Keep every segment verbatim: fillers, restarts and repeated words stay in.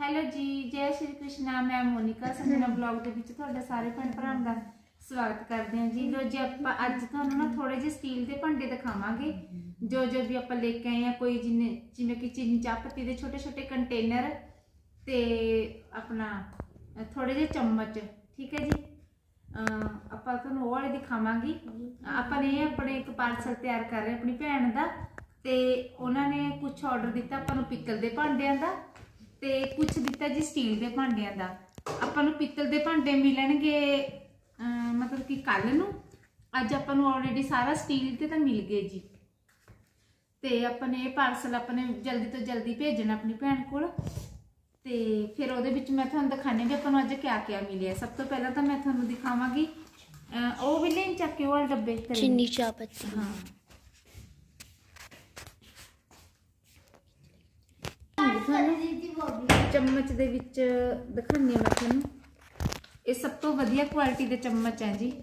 Hello जी, जय श्री कृष्णा। मैं Monika Sanjana blog के विच तुहाडा सारे भैन भरावां दा स्वागत करते हैं जी। लो जी आपां अज तुहानूं ना थोड़े जे स्टील के भांडे दिखावांगे जो जो भी आपां लेके आए हैं। कोई जिन्ने जिवें कि चीनी चाह पत्ती दे छोटे छोटे कंटेनर ते अपना थोड़े जे चम्मच, ठीक है जी। आपां तुहानूं ओह वाले दिखावांगी। आपां ने अपने एक पार्सल तैयार कर रहे अपनी भैन दा ते उन्हां ने कुछ ऑर्डर दिता आपां नूं पित्तल दे भांडियां दा ते कुछ दिता जी स्टील के भांडियां दा। आपां नूं पित्तल दे भांडे मिलणगे मतलब कि कल नूं। अज आपां नूं ऑलरेडी सारा स्टील के तो मिल गए जी। ते आपां ने पार्सल अपने जल्दी तो जल्दी भेजना अपनी भैन कोल। ते फिर उहदे विच मैं तुहानूं दिखाने भी आपां नूं अज क्या क्या मिले। सब तो पहला तो मैं तुहानूं दिखावांगी ओह भी लेन चक के वाले डब्बे चीनी चाह पत्ती। हाँ चम्मच दे विच दिखानी मैं तुहानूं। ये सब तो वधिया क्वालिटी दे चम्मच है जी।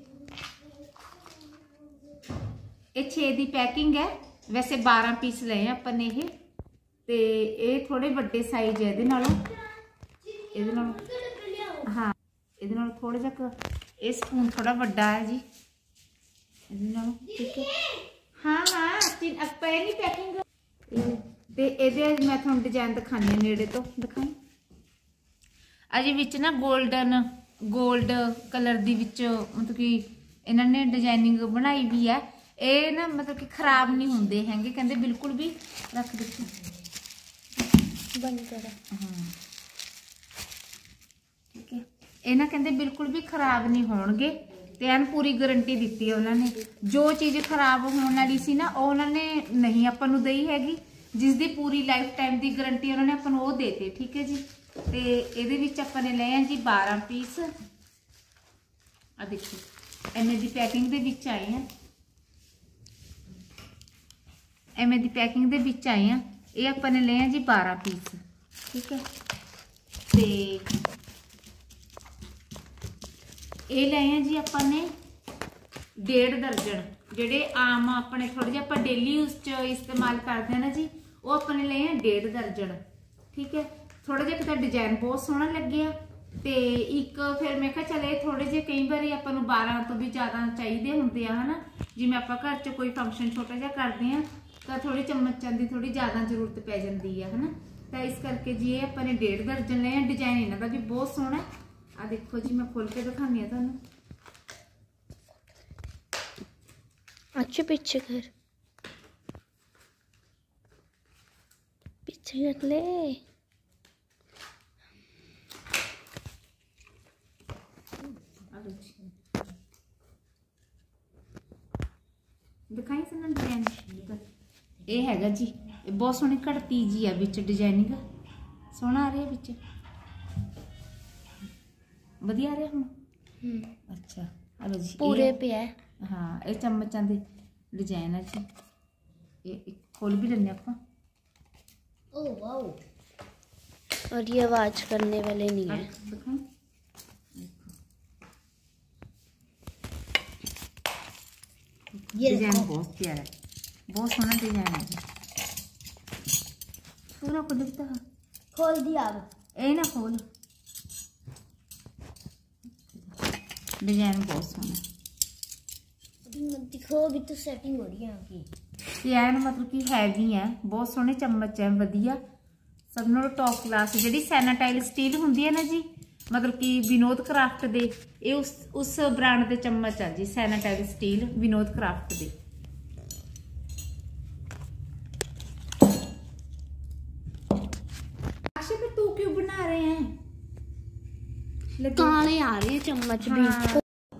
ये छे दी पैकिंग है, वैसे बारह पीस लए अपन ने ये ते ये थोड़े वड्डे साइज है इहदे नालों इहदे नालों हाँ इहदे नालों थोड़ा जिहा ये स्पून थोड़ा वड्डा है जी इहदे नालों, ठीक है। हाँ हाँ अपन नहीं पैकिंग ते इहदे मैं तुहानूं डिजाइन दिखानी नेड़े तो दिखाई। अजे विच ना गोल्डन गोल्ड कलर दी विच मतलब कि इन्हां ने डिजाइनिंग बनाई भी है। ये ना मतलब कि खराब नहीं होंदे हैंगे, कहंदे बिल्कुल भी रख देखो बंद कर। हाँ ठीक है, ये ना कहंदे बिल्कुल भी खराब नहीं होणगे ते एन पूरी गारंटी दित्ती है उन्होंने। जो चीज़ खराब होने वाली सी ना वो उन्होंने नहीं आपां नूं दई हैगी, जिसकी पूरी लाइफ टाइम की गारंटी उन्होंने आपां नूं ओह देते, ठीक है जी। ते इहदे विच आपां ने लए हैं जी बारह पीस। आ देखो एवें दी पैकिंग दे विच आए हैं, एवें दी पैकिंग दे विच आए हैं। ये आपां ने लए हैं जी बारह पीस, ठीक है। ते ये लए हैं जी आपां ने डेढ़ दर्जन, जेडे आम अपने थोड़े जे आपां डेली यूज च इस्तेमाल करते हैं ना जी, वो अपने लए हैं डेढ़ दर्जन, ठीक है। थोड़ा जिहा किता डिजाइन बहुत सोहना लग्गिया ते एक फिर मैं कहा चले थोड़े जे कई बार आपां नूं बारह तो भी ज़्यादा चाहिए होंदे आ है ना, जिवें आपां घर च कोई फंक्शन छोटा जिहा करते हैं तो थोड़ी चम्मचां की थोड़ी ज़्यादा जरूरत पै जाती है है ना। तो इस करके जी ये आपां ने डेढ़ दर्जन लए हैं। डिजाइन इन्हां दा भी बहुत सोहना है। आ देखो जी मैं खोल के दिखानी है तुहानूं। अच्छा पीछे कर पीछे कर ले। दिखाई सुन डिजाइन ये हैगा जी, बहुत सोहनी घड़ती जी है बिच, डिजाइनिंग सोहना आ रहा है बिच, वधिया आ रहा हूँ। अच्छा हेलो जी पूरे पे है। हाँ ये चम्मचां दे डिजाइन है जी। ये खोल भी लेने आपां। ओह वाओ, और ये आवाज करने वाले नहीं है। दिखाई डिजाइन बहुत प्यारा है, बहुत सोहना डिजाइन है जी। पूरा को दिखता है, खोल दिया अब ए ना खोल। डिजाइन बहुत सोहना दिखो, अभी तो सेटिंग हो रही है आपकी। एन मतलब कि हैवी है, बहुत सोहने चम्मच है, वधिया सब नालों टॉप क्लास। जिहड़ी सैनाटाइल स्टील हुंदी है ना जी, मतलब कि विनोद क्राफ्ट दे ये उस उस ब्रांड के चम्मच आ जी, सैनाटाइल स्टील विनोद क्राफ्ट दे। अक्षय तू क्यों बना रहे हैं? काले आ रहे हैं चम्मच भी। हाँ।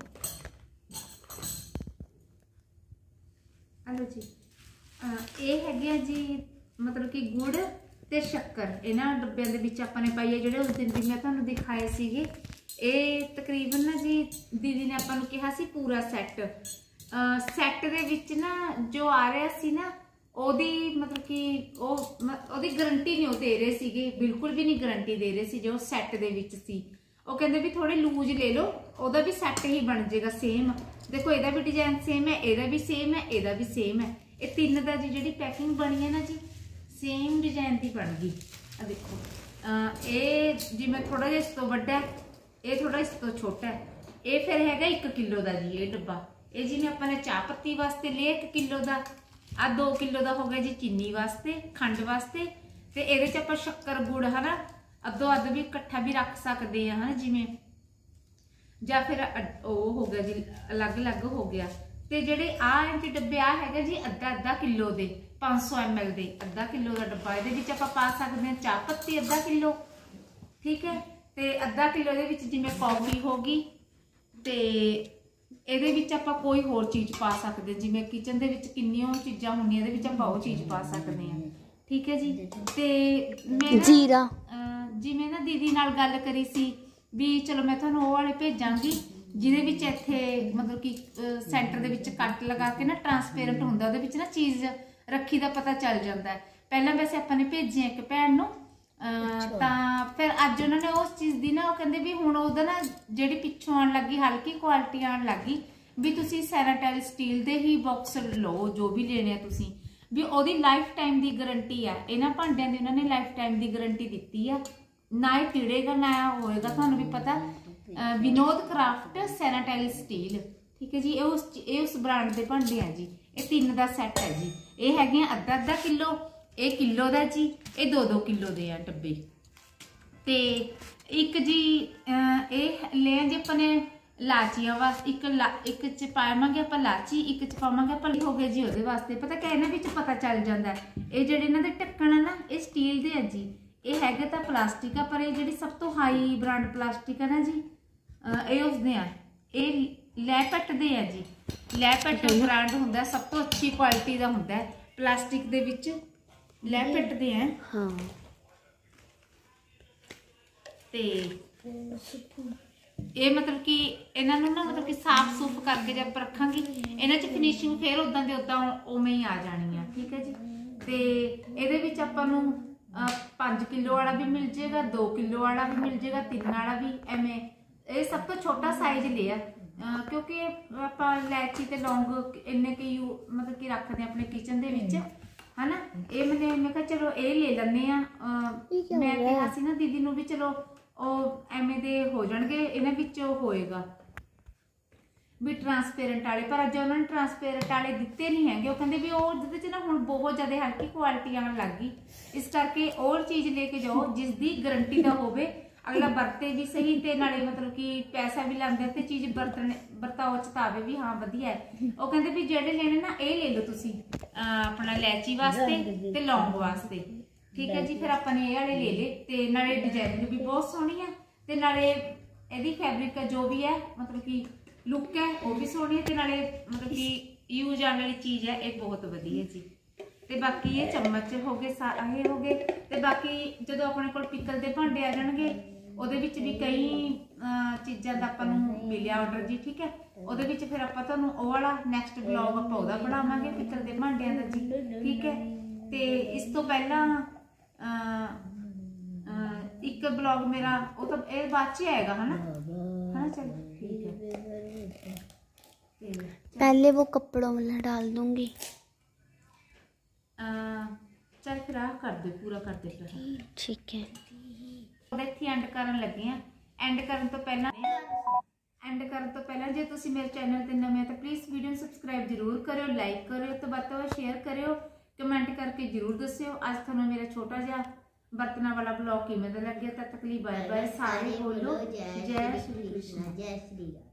हेलो जी ये है जी मतलब कि गुड़ ते शक्कर इन्हां डब्बियां दे विच आपां ने पाई है, जिहड़े उस दिन भी मैं तुहानूं दिखाए सीगे। ये तकरीबन ना जी दीदी ने आपां नूं कहा सी पूरा सैट सैट दे विच ना जो आ रहा सी ना ओदी मतलब कि ओदी गारंटी नहीं दे रहे सीगे, बिल्कुल भी नहीं गारंटी दे रहे सी जो सैट दे विच सी। वो कहते भी थोड़े लूज ले लो, ओदा भी सैट ही बन जाएगा सेम। देखो एदा भी डिजाइन सेम है, एदा भी सेम है, एदा भी सेम है। ये तीन दा जी जिहड़ी पैकिंग बनी है ना जी सेम डिजाइन की बन गई। आ देखो ਇਹ ਜਿਵੇਂ ਥੋੜਾ ਜਿਹਾ ਇਸ ਤੋਂ ਵੱਡਾ ਹੈ, ਇਹ ਥੋੜਾ ਇਸ ਤੋਂ ਛੋਟਾ ਹੈ। ਇਹ ਫਿਰ ਹੈਗਾ ਇੱਕ ਕਿਲੋ ਦਾ ਜੀ ਇਹ ਡੱਬਾ। ਇਹ ਜਿਵੇਂ ਆਪਾਂ ਨੇ ਚਾਹ ਪੱਤੀ ਵਾਸਤੇ ਲਿਆ ਇੱਕ ਕਿਲੋ ਦਾ, ਆ ਦੋ किलो ਦਾ ਹੋ ਗਿਆ जी चीनी वास्ते, खंड वास्ते। ਤੇ ਇਹਦੇ ਚ ਆਪਾਂ शक्कर गुड़ है ना अद्धो अद्ध भी इकट्ठा भी रख सकते हैं है जिमें, ਜਾਂ फिर ਉਹ ਹੋ ਗਿਆ जी अलग अलग हो गया। ਤੇ ਜਿਹੜੇ ਆ ਇੰਚ ਡੱਬੇ ਆ ਹੈਗਾ ਜੀ ਅੱਧਾ ਅੱਧਾ ਕਿਲੋ ਦੇ पाँच सौ एम एल ਦੇ ਅੱਧਾ ਕਿਲੋ ਦਾ ਡੱਬਾ। ਇਹਦੇ ਵਿੱਚ ਆਪਾਂ ਪਾ ਸਕਦੇ ਹਾਂ ਚਾਹ ਪੱਤੀ ਅੱਧਾ ਕਿਲੋ, ठीक है। ਤੇ ਅੱਧਾ ਕਿਲੋ ਦੇ ਵਿੱਚ ਜਿਵੇਂ ਕੌਫੀ ਹੋ ਗਈ, ਤੇ ਇਹਦੇ ਵਿੱਚ ਆਪਾਂ ਕੋਈ ਹੋਰ ਚੀਜ਼ ਪਾ ਸਕਦੇ, ਜਿਵੇਂ ਕਿਚਨ ਦੇ ਵਿੱਚ ਕਿੰਨੀਆਂ ਚੀਜ਼ਾਂ ਹੁੰਦੀਆਂ ਇਹਦੇ ਵਿੱਚ ਆਪਾਂ ਉਹ ਚੀਜ਼ ਪਾ ਸਕਦੇ ਹਾਂ, ठीक है जी। ਤੇ ਮੈਂ ਜੀਰਾ ਜਿਵੇਂ ਨਾ ਦੀਦੀ ਨਾਲ ਗੱਲ ਕਰੀ ਸੀ ਵੀ ਚਲੋ ਮੈਂ ਤੁਹਾਨੂੰ ਉਹ ਵਾਲੇ ਭੇਜਾਂਗੀ ਜਿਹਦੇ ਵਿੱਚ ਇੱਥੇ ਮਤਲਬ ਕਿ ਸੈਂਟਰ ਦੇ ਵਿੱਚ ਕੱਟ ਲਗਾ ਕੇ ਨਾ ਟਰਾਂਸਪੇਰੈਂਟ ਹੁੰਦਾ, ਉਹਦੇ ਵਿੱਚ ਨਾ ਚੀਜ਼ ਰੱਖੀ ਦਾ ਪਤਾ ਚੱਲ ਜਾਂਦਾ ਹੈ। ਪਹਿਲਾਂ ਵੈਸੇ ਆਪਾਂ ਨੇ ਭੇਜਿਆ ਇੱਕ ਭੈਣ ਨੂੰ, ਤਾਂ ਫਿਰ ਅੱਜ ਉਹਨਾਂ ਨੇ ਉਸ ਚੀਜ਼ ਦੀ ਨਾ ਉਹ ਕਹਿੰਦੇ ਵੀ ਹੁਣ ਉਹਦਾ ਨਾ ਜਿਹੜੀ ਪਿੱਛੋਂ ਆਉਣ ਲੱਗੀ ਹਲਕੀ ਕੁਆਲਿਟੀ ਆਉਣ ਲੱਗੀ ਵੀ ਤੁਸੀਂ ਸੈਰਾਟਾਈਲ ਸਟੀਲ ਦੇ ਹੀ ਬਾਕਸ ਲਓ ਜੋ ਵੀ ਲੈਣੇ ਆ ਤੁਸੀਂ, ਵੀ ਉਹਦੀ ਲਾਈਫ ਟਾਈਮ ਦੀ ਗਾਰੰਟੀ ਆ। ਇਹਨਾਂ ਭਾਂਡਿਆਂ ਦੀ ਉਹਨਾਂ ਨੇ ਲਾਈਫ ਟਾਈਮ ਦੀ ਗਾਰੰਟੀ ਦਿੱਤੀ ਆ, ਨਾ ਇਹ ਟਿੜੇਗਾ ਨਾ ਹੋਏਗਾ। ਤੁਹਾਨੂੰ ਵੀ ਪਤਾ ਵਿਨੋਦ ਕਰਾਫਟ ਸੈਰਾਟਾਈਲ ਸਟੀਲ, ठीक है जी। ਇਹ ਉਸ ਇਹ ਉਸ ਬ੍ਰਾਂਡ ਦੇ ਭਾਂਡੇ ਆ ਜੀ। ਇਹ ਤਿੰਨ ਦਾ ਸੈੱਟ ਹੈ ਜੀ। ਇਹ ਹੈਗੇ ਅੱਧਾ ਅੱਧਾ ਕਿਲੋ, ਇਹ ਕਿਲੋ ਦਾ ਜੀ, ਇਹ ਦੋ ਦੋ ਕਿਲੋ ਦੇ ਆ ਡੱਬੇ। ਤੇ ਇੱਕ ਜੀ ਇਹ ਲੈ ਜੇ ਆਪਾਂ ਨੇ ਲਾਚੀਆਂ ਵਾਸਤੇ ਇੱਕ ਇੱਕ ਚ ਪਾਵਾਂਗੇ ਆਪਾਂ ਲਾਚੀ, ਇੱਕ ਚ ਪਾਵਾਂਗੇ ਆਪਾਂ ਹੋ ਗਏ ਜੀ ਉਹਦੇ ਵਾਸਤੇ। ਪਤਾ ਕਿ ਇਹਨਾਂ ਵਿੱਚ ਪਤਾ ਚੱਲ ਜਾਂਦਾ ਇਹ ਜਿਹੜੇ ਇਹਨਾਂ ਦੇ ਢੱਕਣ ਆ ਨਾ ਇਹ ਸਟੀਲ ਦੇ ਆ ਜੀ, ਇਹ ਹੈਗੇ ਤਾਂ ਪਲਾਸਟਿਕ ਆ, ਪਰ ਇਹ ਜਿਹੜੀ ਸਭ ਤੋਂ ਹਾਈ ਬ੍ਰਾਂਡ ਪਲਾਸਟਿਕ ਆ ਨਾ ਜੀ ਇਹ ਉਸਦੇ ਆ, ਇਹ ਲੈਪਟ ਦੇ ਆ ਜੀ। ਲੈਪਟ ਬ੍ਰਾਂਡ ਹੁੰਦਾ, ਸਭ ਤੋਂ ਅੱਛੀ ਕੁਆਲਿਟੀ ਦਾ ਹੁੰਦਾ ਪਲਾਸਟਿਕ ਦੇ ਵਿੱਚ, ਲੈਪਟ ਦੇ ਆ। ਹਾਂ ਤੇ ਇਹ ਮਤਲਬ ਕਿ ਇਹਨਾਂ ਨੂੰ ਨਾ ਮਤਲਬ ਕਿ ਸਾਫ਼ ਸੂਫ ਕਰਕੇ ਜਦ ਆਪਾਂ ਰੱਖਾਂਗੇ ਇਹਨਾਂ 'ਚ ਫਿਨਿਸ਼ਿੰਗ ਫਿਰ ਉਦਾਂ ਦੇ ਉਦਾਂ ਉਵੇਂ ਹੀ ਆ ਜਾਣੀ ਆ, ਠੀਕ ਹੈ ਜੀ। ਤੇ ਇਹਦੇ ਵਿੱਚ ਆਪਾਂ ਨੂੰ पाँच किलो वाला भी मिल जाएगा, दो किलो वाला भी मिल जाएगा, तीन वाला भी एवं। ये सब तो छोटा साइज लिया क्योंकि आप इलायची ते लौंग इन्ने के यू मतलब कि रखते हैं अपने किचन दे विच है ना। ये मैंने मैं कहा चलो ये ले लेने आ। मैं कहा सी ना दीदी नूं भी चलो ਉਹ ਐਵੇਂ ਦੇ ਹੋ ਜਾਣਗੇ, ਇਹਨਾਂ ਵਿੱਚ ਹੋਏਗਾ ਵੀ ਟਰਾਂਸਪੇਰੈਂਟ ਵਾਲੇ, ਪਰ ਅੱਜ ਉਹਨਾਂ ਨੇ ਟਰਾਂਸਪੇਰੈਂਟ ਵਾਲੇ ਦਿੱਤੇ ਨਹੀਂ ਹੈਗੇ। ਉਹ ਕਹਿੰਦੇ ਵੀ ਉਹ ਜਿਹਦੇ 'ਚ ਨਾ ਹੁਣ ਬਹੁਤ ਜ਼ਿਆਦਾ ਹਲਕੀ ਕੁਆਲਿਟੀ ਆਉਣ ਲੱਗ ਗਈ, ਇਸ ਕਰਕੇ ਉਹ ਚੀਜ਼ ਲੈ ਕੇ ਜਾਓ ਜਿਸ ਦੀ ਗਾਰੰਟੀ ਦਾ ਹੋਵੇ, ਅਗਲਾ ਵਰਤੇ ਵੀ ਸਹੀ ਤੇ ਨਾਲੇ ਮਤਲਬ ਕਿ ਪੈਸਾ ਵੀ ਲਾਉਂਦੇ ਤੇ ਚੀਜ਼ ਵਰਤਣ ਵਰਤਾਓ ਚ ਤਾਂ ਆਵੇ ਵੀ ਹਾਂ ਵਧੀਆ ਹੈ। ਉਹ ਕਹਿੰਦੇ ਵੀ ਜਿਹੜੇ ਲੈਣੇ ਨਾ ਇਹ ਲੈ ਲਓ ਤੁਸੀਂ ਆਪਣਾ ਇਲਾਇਚੀ ਵਾਸਤੇ ਤੇ ਲੌਂਗ ਵਾਸਤੇ, ठीक है जी। फिर अपने ये वाले ले ले ते नाले डिजाइनिंग भी बहुत सोहनी है ते नाले एदी फैब्रिक जो भी है मतलब कि लुक है वो भी सोहनी है ते नाले मतलब कि यूज आने वाली चीज़ है ये बहुत वधिया जी। ते बाकी ये चम्मच हो गए ये हो गए ते बाकी जो अपने कोल पिकल दे भांडे आ जाणगे ਉਹਦੇ ਵਿੱਚ भी कई चीज़ों का आपां नूं मिलिया ऑर्डर जी, ठीक है। ਉਹਦੇ ਵਿੱਚ फिर आपां तुहानूं ਉਹ वाला नैक्सट ब्लॉग आपां ਉਹਦਾ ਬਣਾਵਾਂਗੇ पिकल दे भांडिਆਂ ਦਾ जी, ठीक है। ते इस तो पहला एक ब्लॉग मेरा वो तो ये बाद च आएगा है ना, है चल ठीक है। पहले वो कपड़ों में डाल दूंगी। चल फिर आ कर दे पूरा कर दे फिर, ठीक है। इत्थे एंड करन लगे हैं। एंड करन तो पहला एंड करन तो पहला जे तुसी मेरे चैनल ते नवे तो प्लीज़ वीडियो नूं सबसक्राइब जरूर करियो, लाइक करियो तो वध तों वध शेयर करियो, कमेंट करके जरूर दस्सियो अज तुहानूं मेरा छोटा जिहा बर्तना वाला ब्लॉग किवें दा लग्गिया। तद तक लई बाय बाय, सारे बोलो जय श्री कृष्ण, जय श्री राम।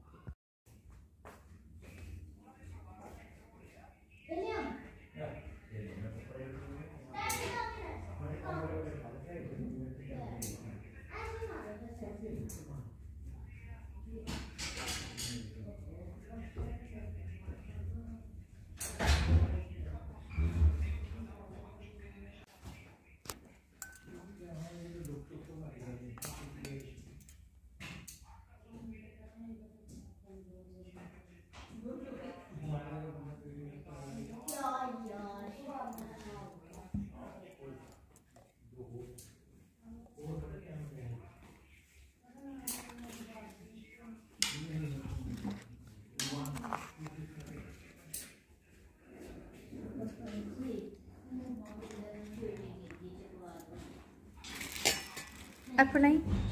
अपना ही